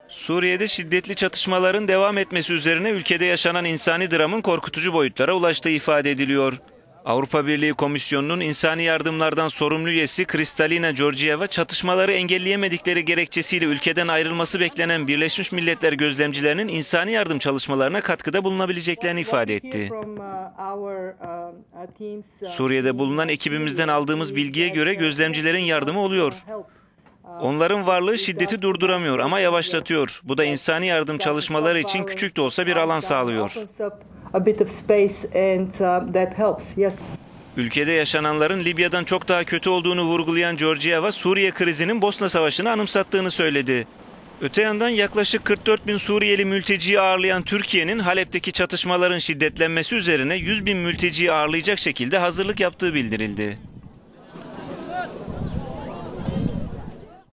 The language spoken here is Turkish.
Suriye'de şiddetli çatışmaların devam etmesi üzerine ülkede yaşanan insani dramın korkutucu boyutlara ulaştığı ifade ediliyor. Avrupa Birliği Komisyonu'nun insani yardımlardan sorumlu üyesi Kristalina Georgieva, çatışmaları engelleyemedikleri gerekçesiyle ülkeden ayrılması beklenen Birleşmiş Milletler gözlemcilerinin insani yardım çalışmalarına katkıda bulunabileceklerini ifade etti. Suriye'de bulunan ekibimizden aldığımız bilgiye göre gözlemcilerin yardımı oluyor. Onların varlığı şiddeti durduramıyor ama yavaşlatıyor. Bu da insani yardım çalışmaları için küçük de olsa bir alan sağlıyor. Ülkede yaşananların Libya'dan çok daha kötü olduğunu vurgulayan Georgieva, Suriye krizinin Bosna Savaşı'nı anımsattığını söyledi. Öte yandan yaklaşık 44 bin Suriyeli mülteciyi ağırlayan Türkiye'nin Halep'teki çatışmaların şiddetlenmesi üzerine 100 bin mülteciyi ağırlayacak şekilde hazırlık yaptığı bildirildi.